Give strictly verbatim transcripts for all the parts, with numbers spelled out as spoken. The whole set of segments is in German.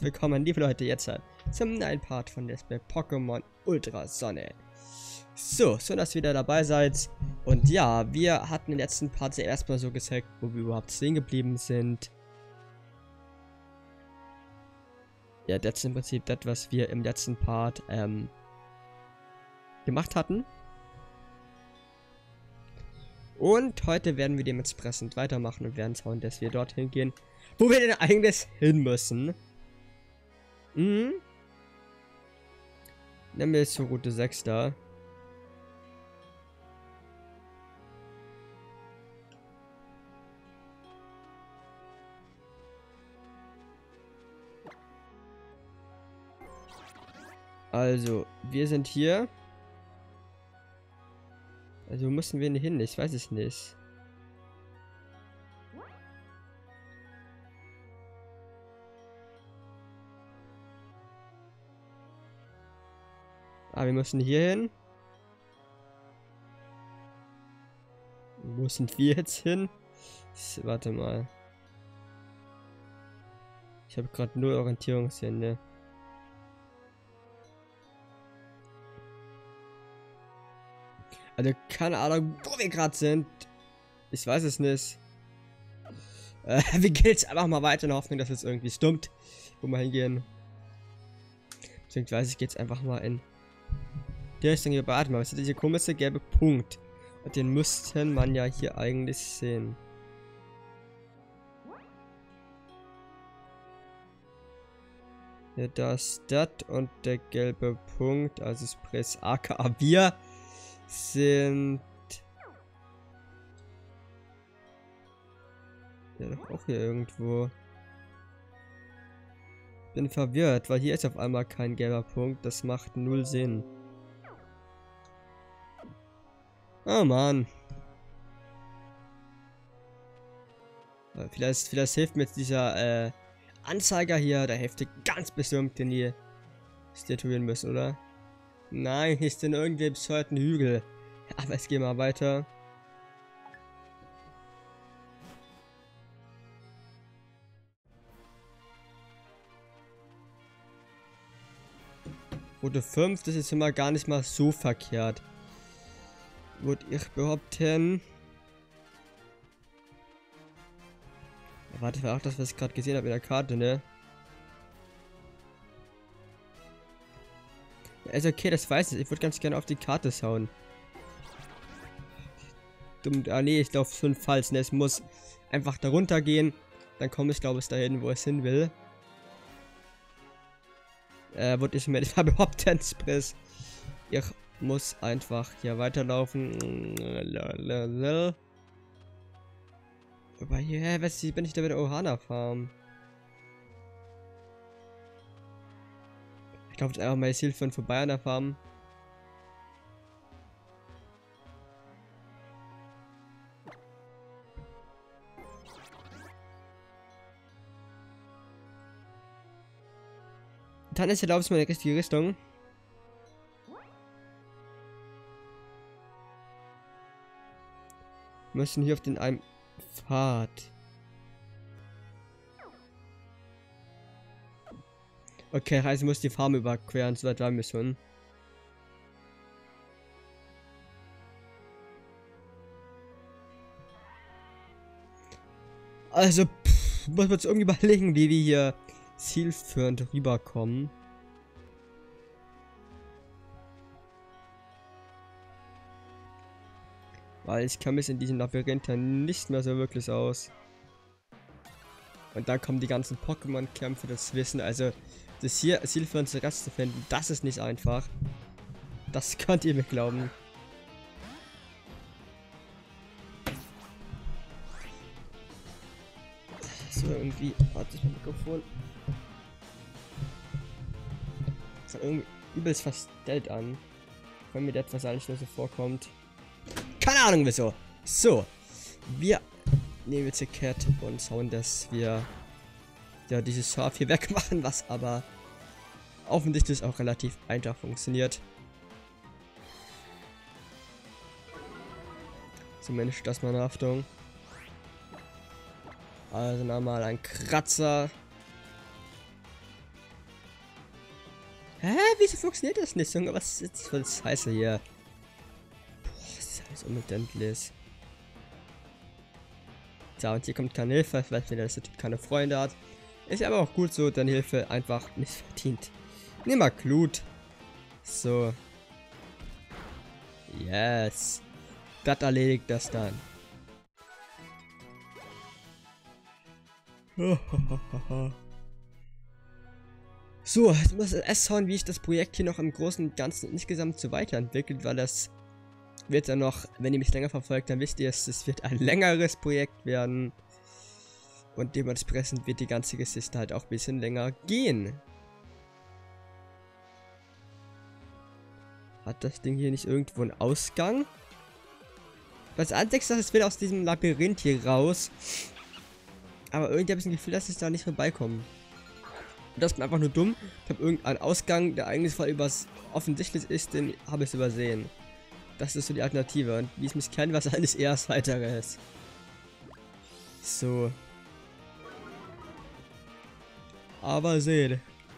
herzlich willkommen, liebe Leute, jetzt zum neuen Part von Let's Play Pokémon Ultra Sonne. So, schön, dass ihr wieder dabei seid. Und ja, wir hatten im letzten Part ja erstmal so gezeigt, wo wir überhaupt stehen geblieben sind. Ja, das ist im Prinzip das, was wir im letzten Part ähm, gemacht hatten. Und heute werden wir dementsprechend weitermachen und werden schauen, dass wir dorthin gehen, wo wir denn eigentlich hin müssen. Mhm. Nehmen wir jetzt zur Route sechs da. Also, wir sind hier. Also, wo müssen wir denn hin? Ich weiß es nicht. Ah, wir müssen hier hin. Wo sind wir jetzt hin? Ich, warte mal. Ich habe gerade null Orientierungssinn, ne? Also keine Ahnung, wo wir gerade sind. Ich weiß es nicht. Äh, wir gehen jetzt einfach mal weiter in der Hoffnung, dass es irgendwie stimmt, wo wir hingehen. Beziehungsweise ich gehe jetzt einfach mal in die Richtung hier. Warte mal, was ist dieser komische gelbe Punkt? Und den müsste man ja hier eigentlich sehen. Ja, das, das und der gelbe Punkt, also Spress aka wir sind ja doch auch hier irgendwo. Bin verwirrt, weil hier ist auf einmal kein gelber Punkt. Das macht null Sinn. Oh Mann. Vielleicht, vielleicht hilft mir jetzt dieser äh, Anzeiger hier. Da hilft dir ganz bestimmt, den die statuieren müssen, oder? Nein, hier ist denn irgendwie bescheuerten Hügel. Aber jetzt gehen wir weiter. Route fünf, das ist immer gar nicht mal so verkehrt. Würde ich behaupten. Warte, war auch das, was ich gerade gesehen habe in der Karte, ne? Also okay, das weiß ich. Ich würde ganz gerne auf die Karte schauen. Dumm, ah nee, ich laufe schon falsch. Ne? Es muss einfach darunter gehen. Dann komme ich, glaube ich, dahin, wo es hin will. Äh, würde ich mir nicht mal behaupten, Spress. Ich muss einfach hier weiterlaufen. Aber hier, was bin ich da bei der Ohana Farm? Ich glaube, einfach mal Hilfe von vorbei an der Farm. Dann ist erlaubt, mal in die richtige Richtung. Wir müssen hier auf den einen Pfad. Okay, also muss die Farm überqueren, so weit waren wir schon. Also, pff, muss man jetzt irgendwie überlegen, wie wir hier zielführend rüberkommen. Weil ich kann mich in diesem Labyrinth ja nicht mehr so wirklich aus. Und dann kommen die ganzen Pokémon-Kämpfe, das Wissen. Also, das hier zielführend zuerst zu finden, das ist nicht einfach. Das könnt ihr mir glauben. So, irgendwie. Warte, ich mein Mikrofon. Das hat irgendwie übelst verstellt an. Wenn mir das was eigentlich nur so vorkommt. Keine Ahnung wieso. So. Wir nehmen jetzt die Kette und schauen, dass wir ja dieses Schaf hier wegmachen, was aber offensichtlich auch relativ einfach funktioniert. Zumindest das meine Haftung. Also nochmal ein Kratzer. Hä? Wieso funktioniert das nicht, Junge? Was ist jetzt für das Scheiße hier? Boah, das ist alles unbedenklich. So, und hier kommt keine Hilfe, vielleicht wenn der Typ keine Freunde hat. Ist aber auch gut so, denn Hilfe einfach nicht verdient. Nimm mal Glut. So. Yes. Das erledigt das dann. So, jetzt muss ich erst schauen, wie ich das Projekt hier noch im Großen und Ganzen insgesamt so weiterentwickelt, weil das wird dann noch, wenn ihr mich länger verfolgt, dann wisst ihr, es wird ein längeres Projekt werden. Und dementsprechend wird die ganze Geschichte halt auch ein bisschen länger gehen. Hat das Ding hier nicht irgendwo einen Ausgang? Was andeckst du, es will aus diesem Labyrinth hier raus. Aber irgendwie habe ich das Gefühl, dass ich da nicht vorbeikomme. Und das ist einfach nur dumm. Ich habe irgendeinen Ausgang, der eigentlich voll übers offensichtlich ist, den habe ich übersehen. Das ist so die Alternative. Und wie ich mich kenne, was eigentlich eher das Weitere ist. So. Aber seht.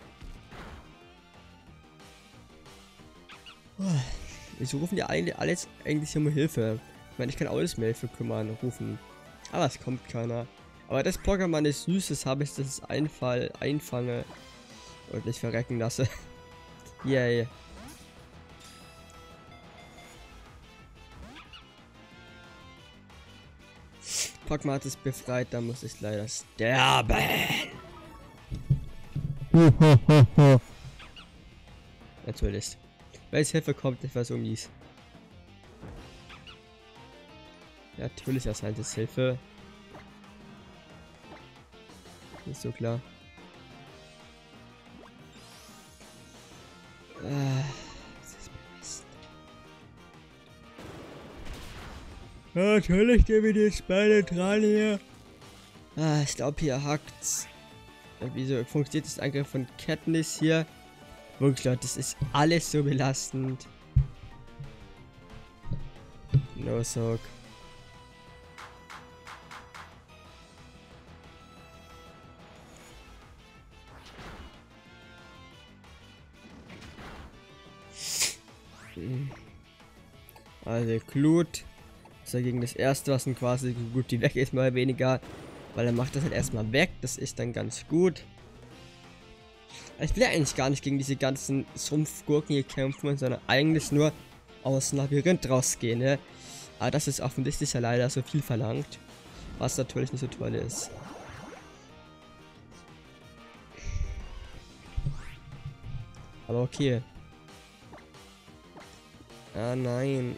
Wieso rufen die eigentlich alles eigentlich um Hilfe? Ich meine, ich kann alles mehr Hilfe kümmern, rufen. Aber es kommt keiner. Aber das Pokémon ist süßes, habe ich das Einfall einfange und nicht verrecken lasse. Yay. Pokémon ist befreit, da muss ich leider sterben. Natürlich. Weil Hilfe kommt, etwas um mies. Ja, natürlich erscheint es Hilfe. Ist so klar. Ah, das ist belastend. Natürlich gehen wir die beide dran hier. Ah, ich glaube hier hackt's. Wieso funktioniert das Angriff von Katniss hier? Wirklich Leute, das ist alles so belastend. No sock. Also Glut ist dagegen das erste, was dann quasi so gut wie weg ist, mal weniger. Weil er macht das halt erstmal weg, das ist dann ganz gut. Ich will ja eigentlich gar nicht gegen diese ganzen Sumpfgurken hier kämpfen, sondern eigentlich nur aus dem Labyrinth rausgehen, ne? Aber das ist offensichtlich ja leider so viel verlangt. Was natürlich nicht so toll ist. Aber okay. Ah nein.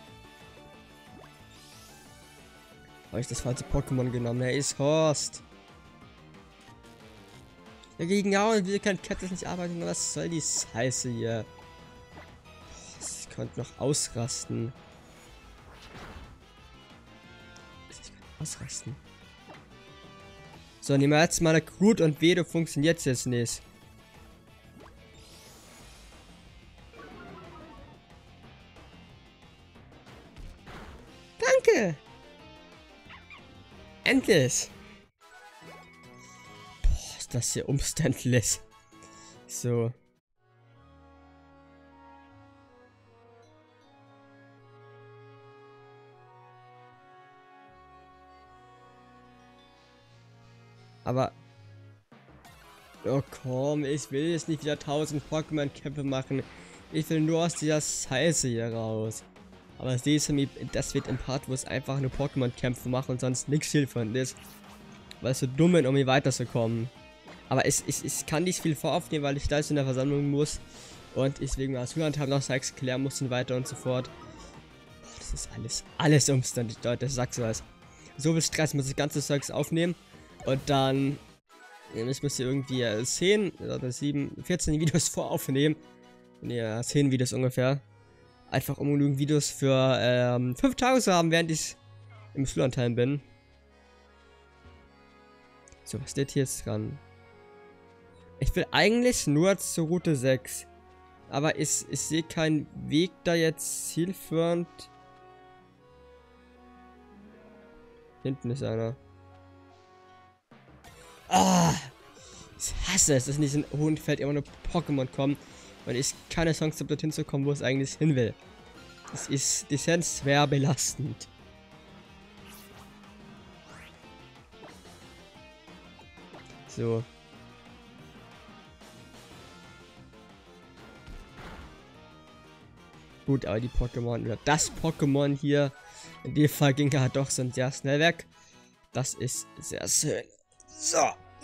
Habe ich das falsche Pokémon genommen? Er ist Horst. Dagegen ja, und wir können Katniss nicht arbeiten. Was soll die Scheiße hier? Ich könnte noch ausrasten. Ich könnte ausrasten. So, nehmen wir jetzt mal eine Glut und weh, du funktioniert jetzt nicht. Danke! Endlich! Boah, ist das hier umständlich. So. Aber... Oh komm, ich will jetzt nicht wieder tausend Pokémon-Kämpfe machen. Ich will nur aus dieser Scheiße hier raus. Aber Sesame, das wird im Part, wo es einfach nur Pokémon-Kämpfe macht und sonst nichts hilfreich ist. Weil es so dumm ist, um hier weiterzukommen. Aber ich, ich, ich kann nicht viel voraufnehmen, weil ich gleich in der Versammlung muss. Und ich wegen meiner Zuhandhaben noch Sykes klären muss und weiter und so fort. Boah, das ist alles, alles umständlich, Leute, sag's was. So viel Stress muss ich ganze Zeugs aufnehmen. Und dann... Ich muss hier irgendwie zehn oder sieben, vierzehn Videos voraufnehmen. Ja, zehn Videos ungefähr. Einfach um genügend Videos für ähm, fünf Tage zu haben, während ich im Schullandheim bin. So, was steht hier jetzt dran? Ich will eigentlich nur zur Route sechs. Aber ich, ich sehe keinen Weg da jetzt zielführend. Hinten ist einer. Ah! Ich hasse es, dass in diesem Hohenfeld immer nur Pokémon kommen. Und ich keine Chance habe, dorthin zu kommen, wo es eigentlich hin will. Das ist dezent schwer belastend. So. Gut, aber die Pokémon, oder das Pokémon hier, in dem Fall ging er doch schon sehr schnell weg. Das ist sehr schön. So.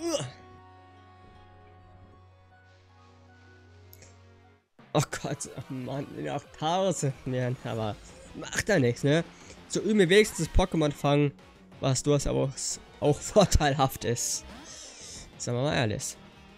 Oh Gott, oh Mann, noch tausend mehr, aber macht da nichts, ne? So üben wir wenigstens Pokémon fangen, was durchaus aber auch vorteilhaft ist. Sagen wir mal ehrlich.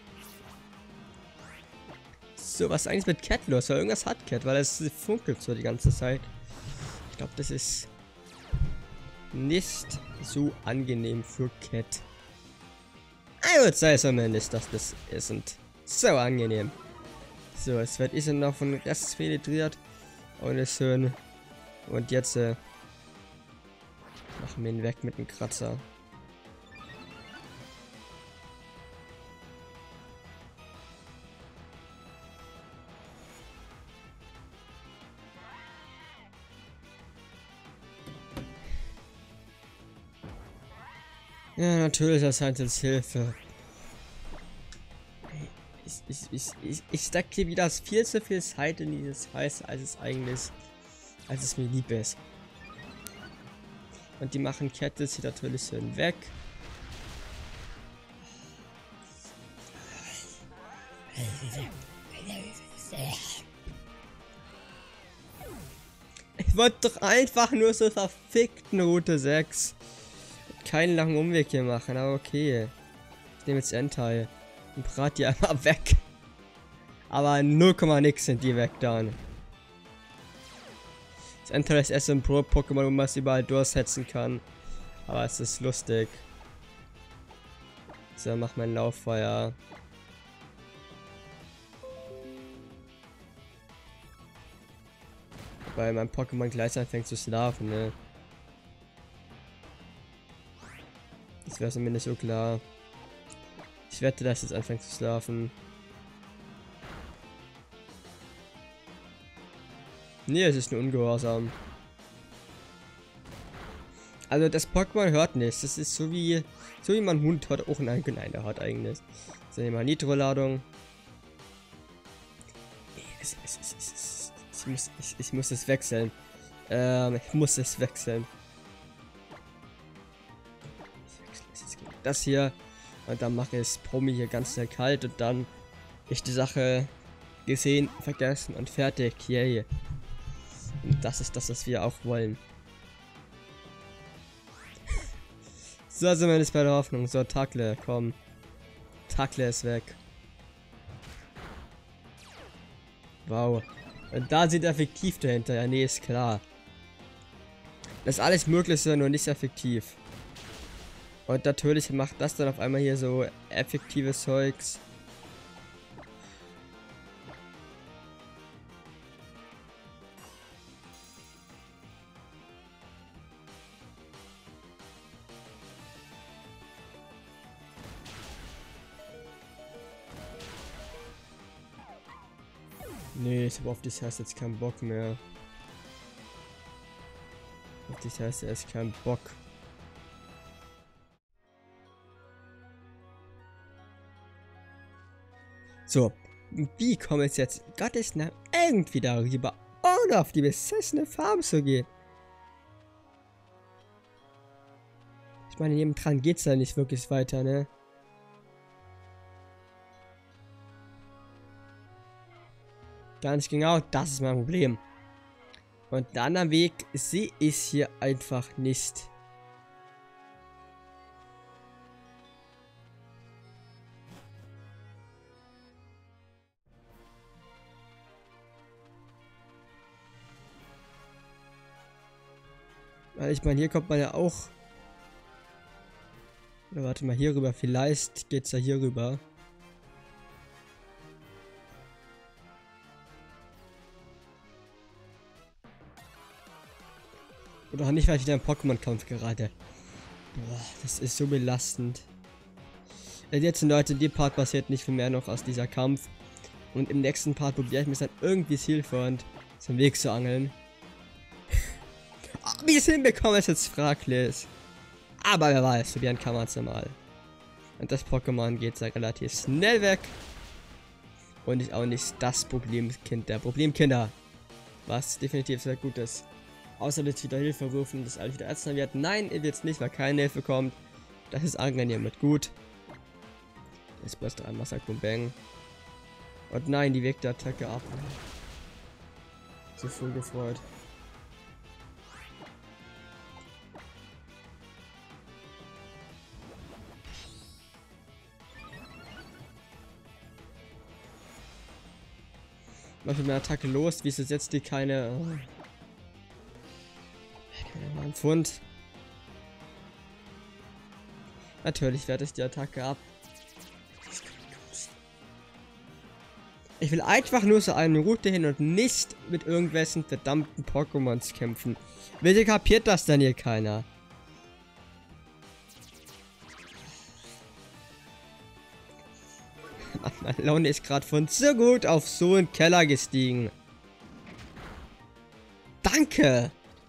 So, was ist eigentlich mit Cat los? Weil irgendwas hat Cat, weil es funkelt so die ganze Zeit. Ich glaube, das ist nicht so angenehm für Cat. Ich würde sagen zumindest, dass das isn't so angenehm. So, es wird ist noch von Rest filtriert und ist schön. Und jetzt äh, machen wir ihn weg mit dem Kratzer. Ja, natürlich, das heißt jetzt Hilfe. Ich, ich, ich, ich, ich stecke hier wieder viel zu viel Zeit in dieses Heiß, als es eigentlich, als es mir lieb ist. Und die machen Kette hier natürlich schön weg. Ich wollte doch einfach nur so verfickten Route sechs. Keinen langen Umweg hier machen, aber okay. Ich nehme jetzt Entei und brat die einmal weg. Aber null Komma nix sind die weg dann. Das Entei ist S M Pro Pokémon, wo man es überall durchsetzen kann. Aber es ist lustig. So, mach mein Lauffeuer. Weil mein Pokémon gleich anfängt zu schlafen, ne? Das wäre mir nicht so klar. Ich wette, dass es jetzt anfängt zu schlafen. Nee, es ist nur ungehorsam. Also das Pokémon hört nichts. Das ist so wie so wie mein Hund hört auch ein Nein, der hört eigentlich. So, nehmen wir Nitro-Ladung. Ich, ich, ich, ich, muss, ich, ich muss es wechseln. Ähm, ich muss es wechseln. Das hier und dann mache ich Promi hier ganz schnell kalt und dann ist die Sache gesehen, vergessen und fertig. Yay. Und das ist das, was wir auch wollen. So sind wir jetzt bei der Hoffnung. So, Takle, komm. Takle ist weg. Wow. Und da sind effektiv dahinter. Ja, nee, ist klar. Das ist alles Mögliche, nur nicht effektiv. Und natürlich macht das dann auf einmal hier so effektives Zeugs. Nee, ich habe auf das heißt jetzt keinen Bock mehr. Auf das heißt erst keinen Bock. So, wie komme ich jetzt Gottes Namen irgendwie darüber, ohne auf die besessene Farm zu gehen? Ich meine, nebendran geht's ja nicht wirklich weiter, ne? Ganz genau, das ist mein Problem. Und den anderen Weg sehe ich hier einfach nicht. Weil ich meine, hier kommt man ja auch. Oder warte mal, hier rüber. Vielleicht geht's ja hier rüber. Oder nicht, weil ich wieder im Pokémon-Kampf gerade. Boah, das ist so belastend. Jetzt, Leute, in dem Part passiert nicht viel mehr noch aus dieser Kampf. Und im nächsten Part probiere ich mich dann irgendwie zielführend zum Weg zu angeln. Wie ich es hinbekomme, ist jetzt fraglich. Aber wer weiß, probieren kann man es ja mal. Und das Pokémon geht sehr relativ schnell weg. Und ist auch nicht das Problemkind der Problemkinder. Was definitiv sehr gut ist. Außer jetzt wieder Hilfe rufen, dass alles wieder ätzender wird. Nein, ihr wird es nicht, weil keine Hilfe kommt. Das ist angenehm mit gut. Jetzt bloß drei Massakum Bang. Und nein, die Weg der Attacke ab. So voll gefreut. Was mit meiner Attacke los? Wieso setzt die keine... Oh. Keine Ahnung, Pfund. Natürlich werde ich die Attacke ab. Ich will einfach nur so eine Route hin und nicht mit irgendwelchen verdammten Pokémons kämpfen. Bitte kapiert das denn hier keiner? Meine Laune ist gerade von so gut auf so einen Keller gestiegen. Danke!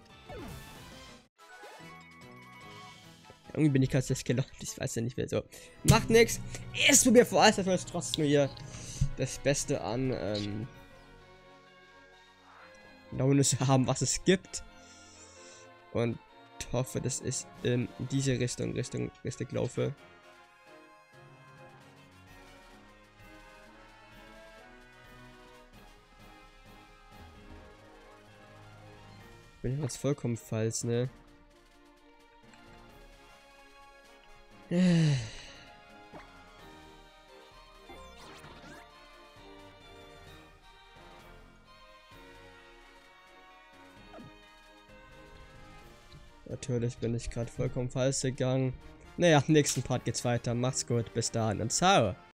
Irgendwie bin ich gerade das Keller. Ich weiß ja nicht mehr so. Macht nichts. Ich probiere vorerst erstmal trotzdem hier das Beste an ähm, Laune zu haben, was es gibt. Und hoffe, dass ich in diese Richtung, Richtung, Richtung laufe. Bin ich jetzt vollkommen falsch, ne? Natürlich bin ich gerade vollkommen falsch gegangen. Naja, im nächsten Part geht's weiter. Macht's gut, bis dahin und ciao.